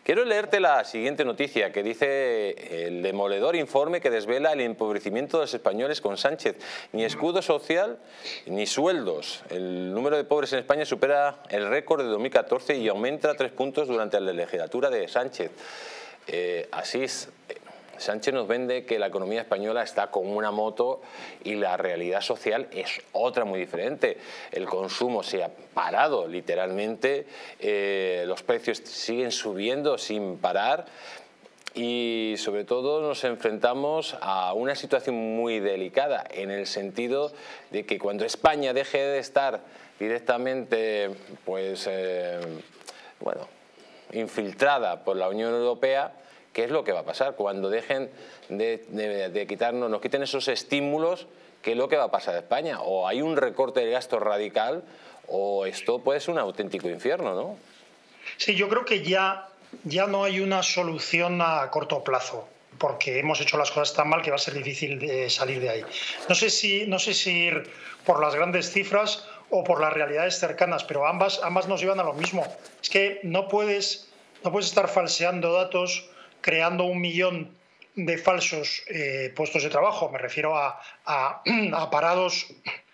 Quiero leerte la siguiente noticia que dice: el demoledor informe que desvela el empobrecimiento de los españoles con Sánchez. Ni escudo social ni sueldos. El número de pobres en España supera el récord de 2014 y aumenta 3 puntos durante la legislatura de Sánchez. Asís, Sánchez nos vende que la economía española está como una moto y la realidad social es otra muy diferente. El consumo se ha parado literalmente, los precios siguen subiendo sin parar y sobre todo nos enfrentamos a una situación muy delicada en el sentido de que cuando España deje de estar directamente infiltrada por la Unión Europea, ¿qué es lo que va a pasar? Cuando dejen de quitarnos, nos quiten esos estímulos, ¿qué es lo que va a pasar a España? O hay un recorte de gasto radical o esto puede ser un auténtico infierno, ¿no? Sí, yo creo que ya no hay una solución a corto plazo, porque hemos hecho las cosas tan mal que va a ser difícil de salir de ahí. No sé si ir por las grandes cifras o por las realidades cercanas, pero ambas nos llevan a lo mismo. Es que no puedes estar falseando datos, creando 1 millón de falsos puestos de trabajo. Me refiero a parados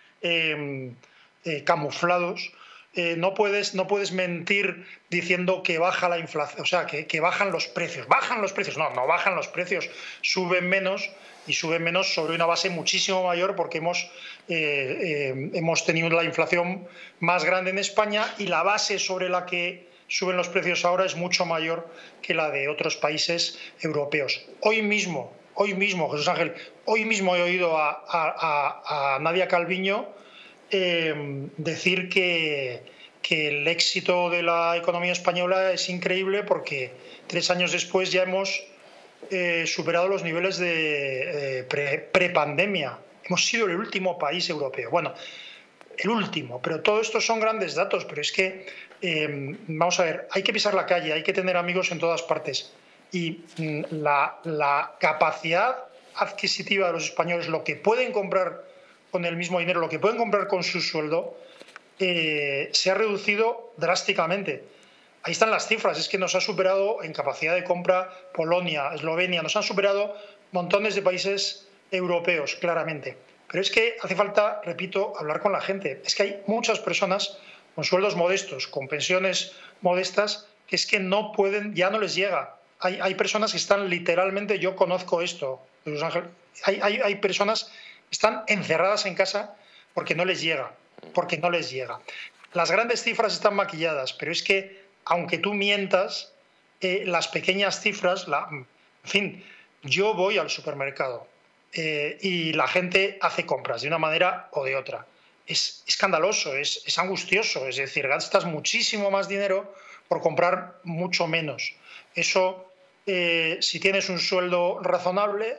camuflados. No puedes mentir diciendo que baja la inflación, o sea, que bajan los precios. ¿Bajan los precios? No bajan los precios, suben menos y suben menos sobre una base muchísimo mayor porque hemos tenido la inflación más grande en España y la base sobre la que suben los precios ahora es mucho mayor que la de otros países europeos. Hoy mismo, Jesús Ángel, hoy mismo he oído a Nadia Calviño decir que el éxito de la economía española es increíble porque 3 años después ya hemos superado los niveles de prepandemia. Hemos sido el último país europeo. Bueno, el último, pero todo esto son grandes datos, pero es que, vamos a ver, hay que pisar la calle, hay que tener amigos en todas partes y la capacidad adquisitiva de los españoles, lo que pueden comprar con el mismo dinero, lo que pueden comprar con su sueldo, se ha reducido drásticamente. Ahí están las cifras, es que nos ha superado en capacidad de compra Polonia, Eslovenia, nos han superado montones de países europeos, claramente. Pero es que hace falta, repito, hablar con la gente. Es que hay muchas personas con sueldos modestos, con pensiones modestas, que es que no pueden, ya no les llega. Hay personas que están literalmente, yo conozco esto, Jesús Ángel, hay personas que están encerradas en casa porque no les llega. Las grandes cifras están maquilladas, pero es que, aunque tú mientas, las pequeñas cifras, en fin, yo voy al supermercado y la gente hace compras de una manera o de otra. Es escandaloso, es angustioso, es decir, gastas muchísimo más dinero por comprar mucho menos. Eso, si tienes un sueldo razonable,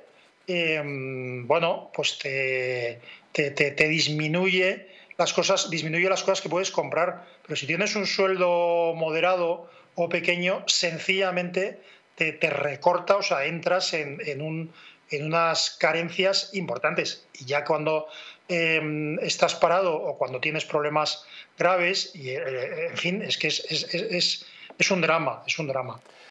pues te disminuye las cosas que puedes comprar, pero si tienes un sueldo moderado o pequeño, sencillamente te recorta, o sea, entras en unas carencias importantes. Y ya cuando estás parado o cuando tienes problemas graves, en fin, es que es un drama,